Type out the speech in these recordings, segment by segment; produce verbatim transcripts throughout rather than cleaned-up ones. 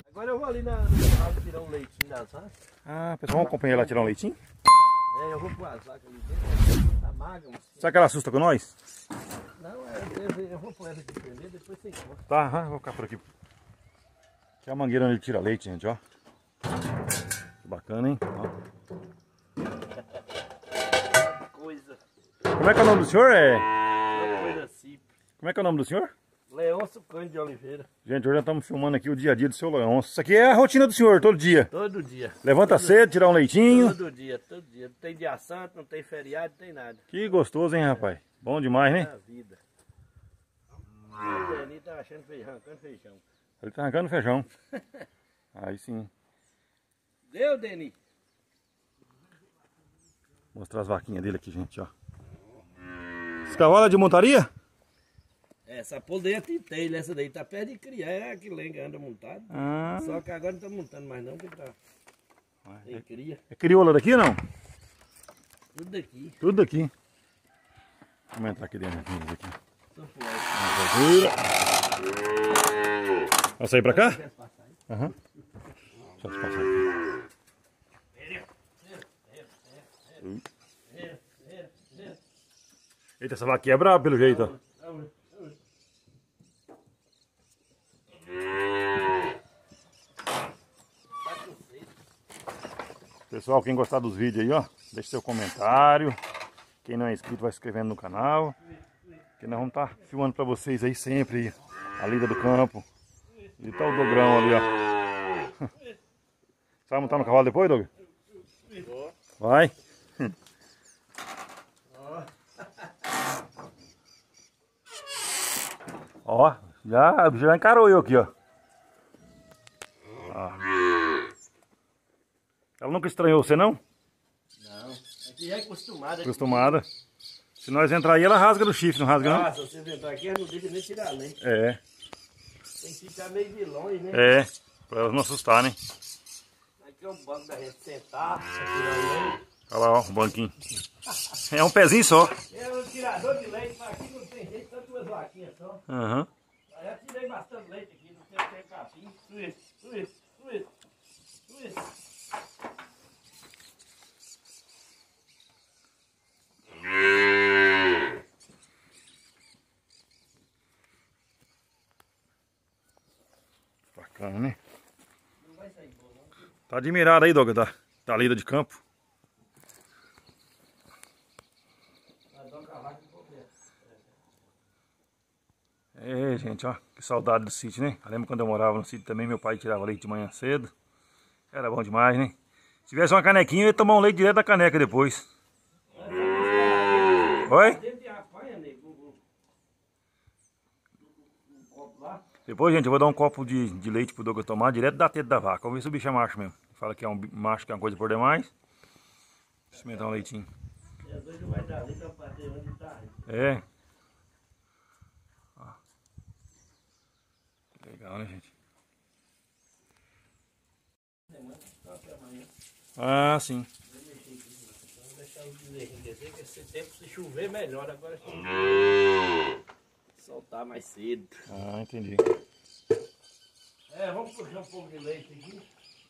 Agora eu vou ali na vaca tirar um leitinho das vacas. Ah, pessoal, vamos acompanhar ela tirar um leitinho? É, eu vou pôr as vacas ali dentro. Tá magra, mas... Será que ela assusta com nós? Não, é, eu, eu vou pôr ela aqui primeiro, depois você encontra. Tá, aham, vou ficar por aqui. Aqui é a mangueira onde ele tira leite, gente, ó. Que bacana, hein? Ó. Coisa. Como é que é o nome do senhor? É... Uma coisa simples. Como é que é o nome do senhor? Leôncio Cândido de Oliveira. Gente, hoje nós estamos filmando aqui o dia a dia do seu Leôncio. Isso aqui é a rotina do senhor, todo dia. Todo dia. Levanta todo, cedo, tirar um leitinho. Todo dia, todo dia. Não tem dia santo, não tem feriado, não tem nada. Que gostoso, hein, rapaz? Bom demais, né? Na vida. O Deni tá achando feijão, arrancando feijão. Ele tá arrancando feijão. Aí sim. Deu, Deni? Mostrar as vaquinhas dele aqui, gente, ó. Esse cavalo é de montaria? Essa poldeia tem telha, essa daí tá perto de criar, é que lenga anda montado. Ah. Só que agora não tá montando mais não, que tá. Tem cria. É crioula daqui ou não? Tudo daqui. Tudo daqui. Vamos entrar aqui dentro. Aqui. Vai sair pra cá? Aham. Uhum. Deixa eu passar aqui. Eita, essa vaquinha é brava pelo jeito, ó. Pessoal, quem gostar dos vídeos aí, ó, deixa seu comentário. Quem não é inscrito vai se inscrevendo no canal. Que nós vamos estar filmando pra vocês aí sempre aí, a lida do campo. E tá o Dogrão ali, ó. Você vai montar no cavalo depois, Doug? Vai. Ó, já, já encarou eu aqui, ó. Ó. Ela nunca estranhou você, não? Não, aqui é acostumada. Acostumada. Se nós entrar aí, ela rasga do chifre, não rasga não? Ah, se você entrar aqui, ela não deixa nem tirar leite. É. Tem que ficar meio de longe, né? É, pra elas não assustarem. Aqui é um banco da gente sentar, pra tirar o leite. Olha lá, ó, o banquinho. É um pezinho só. É um tirador de leite, mas aqui não tem jeito, só duas vaquinhas só. Aham. Uhum. Já tirei bastante leite aqui, não tem tem capim. Tudo isso, tudo isso, tudo isso, tudo isso. Bacana, né? Não vai sair bom, não. Tá admirado aí, Doga, da, da lida de campo. É, gente, ó, que saudade do sítio, né? Eu lembro quando eu morava no sítio também, meu pai tirava leite de manhã cedo. Era bom demais, né? Se tivesse uma canequinha, eu ia tomar um leite direto da caneca depois. Oi? Depois, gente, eu vou dar um copo de, de leite pro Douglas tomar direto da teta da vaca. Vamos ver se o bicho é macho mesmo. Fala que é um macho, que é uma coisa por demais. Experimentar um leitinho. É. Ó. Legal, né, gente? Ah, sim. Vamos deixar o bezerrinho descer, que esse tempo se chover melhor. Agora se soltar mais cedo. Ah, entendi. É, vamos puxar um pouco de leite aqui.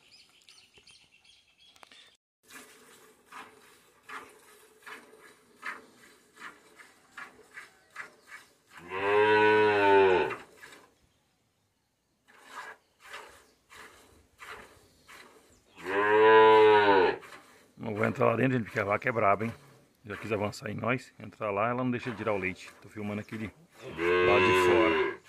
Não vou entrar lá dentro, gente, porque a vaca é braba, hein? Já quis avançar em nós. Entrar lá, ela não deixa de tirar o leite. Tô filmando aqui de lá de fora.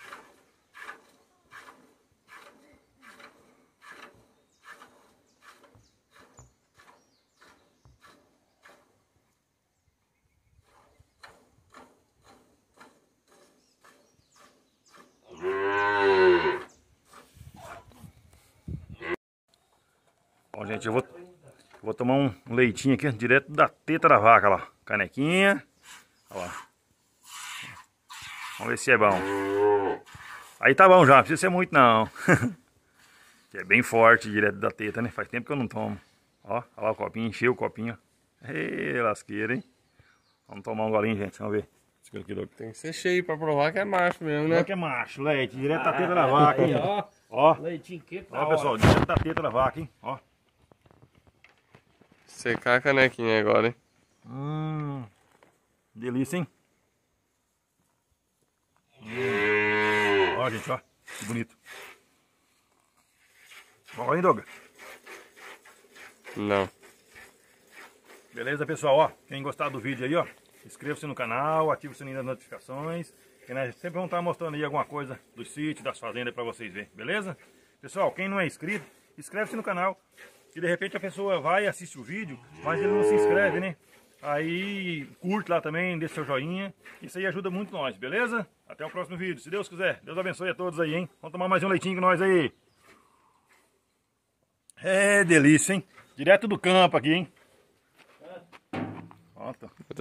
Bom, gente, eu vou, eu vou tomar um leitinho aqui, direto da teta da vaca lá. Canequinha. Olha lá. Vamos ver se é bom. Aí tá bom já, não precisa ser muito não. É bem forte, direto da teta, né? Faz tempo que eu não tomo. Ó, olha lá o copinho, encheu o copinho. Ê, lasqueira, hein? Vamos tomar um golinho, gente, vamos ver. Tem que ser cheio pra provar que é macho mesmo, né? Não que é macho, leite, direto da teta da vaca. Aí, ó. Ó, Leitinho quente da ó hora. pessoal, direto da teta da vaca, hein? Ó. Secar a canequinha agora, hein? Hum, delícia, hein? Hum. Ó, gente, ó, que bonito. Bom, hein, Doga? Não. Beleza, pessoal, ó, quem gostar do vídeo aí, ó, inscreva-se no canal, ative o sininho das notificações, que nós sempre vamos estar mostrando aí alguma coisa dos sítios, das fazendas para vocês verem, beleza? Pessoal, quem não é inscrito, inscreve-se no canal, que de repente a pessoa vai e assiste o vídeo, mas ele não se inscreve, né? Aí curte lá também, deixa seu joinha, isso aí ajuda muito nós, beleza? Até o próximo vídeo, se Deus quiser. Deus abençoe a todos aí, hein? Vamos tomar mais um leitinho com nós aí. É delícia, hein? Direto do campo aqui, hein? Ó, tá.